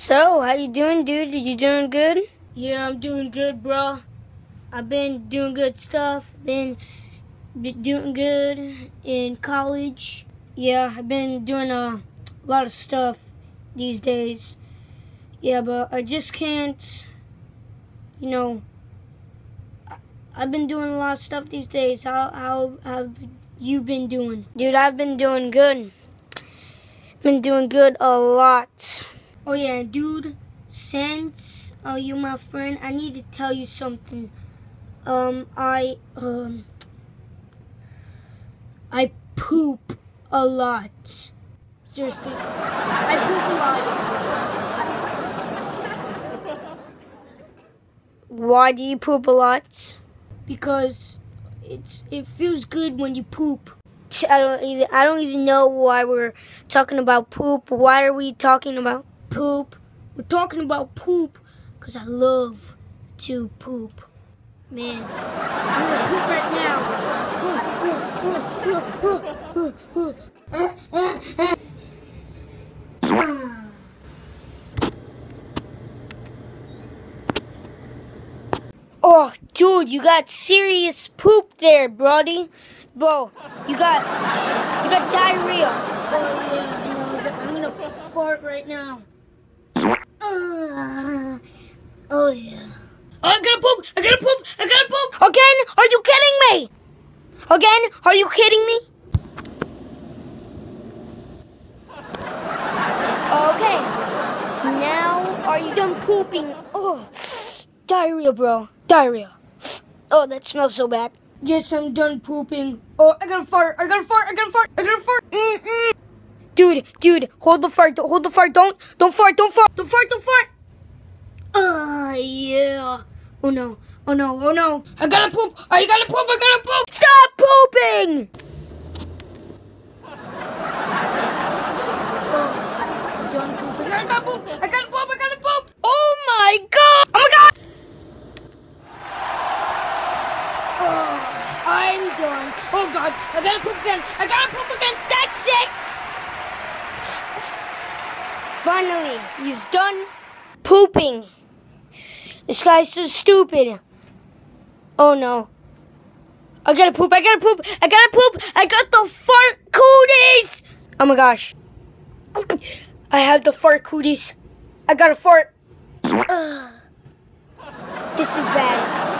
So, how you doing, dude? You doing good? Yeah, I'm doing good, bro. I've been doing good stuff. Been doing good in college. Yeah, I've been doing a lot of stuff these days. Yeah, but I just can't, you know, I've been doing a lot of stuff these days. How have you been doing? Dude, I've been doing good. Been doing good a lot. Oh yeah, dude, since you my friend, I need to tell you something. I poop a lot. Seriously, I poop a lot. Why do you poop a lot? Because it feels good when you poop. I don't even know why we're talking about poop. Why are we talking about poop? We're talking about poop because I love to poop. Man, I'm gonna poop right now. Oh, dude, you got serious poop there, brody. Bro, you got diarrhea. Oh yeah, I know. I'm gonna fart right now. Oh yeah. Oh, I gotta poop! I gotta poop! I gotta poop! Again? Are you kidding me? Again? Are you kidding me? Okay. Now, are you done pooping? Oh, diarrhea, bro. Diarrhea. Oh, that smells so bad. Yes, I'm done pooping. Oh, I gotta fart! I gotta fart! I gotta fart! I gotta fart! Dude, hold the fart. Hold the fart. Don't fart. Don't fart. Don't fart! Don't fart! Yeah. Oh no. Oh no. Oh no. I gotta poop! I gotta poop! I gotta poop! Stop pooping! I'm done pooping. I gotta poop! I gotta poop! I gotta poop! Oh my god! Oh my god! Oh, I'm done. Oh god. I gotta poop again. I gotta poop again. That's it! Finally, he's done pooping. This guy's so stupid. Oh no. I gotta poop, I gotta poop, I gotta poop. I got the fart cooties. Oh my gosh. I have the fart cooties. I gotta fart. This is bad.